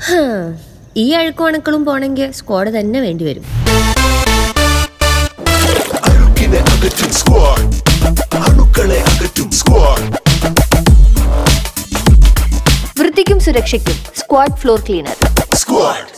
ഈ അഴുക്കും അണുക്കളും പോണെങ്കിൽ സ്ക്വാഡ് തന്നെ വേണ്ടി വരും. വൃത്തിക്കും സുരക്ഷയ്ക്കും സ്ക്വാഡ് ഫ്ലോർ ക്ലീനർ.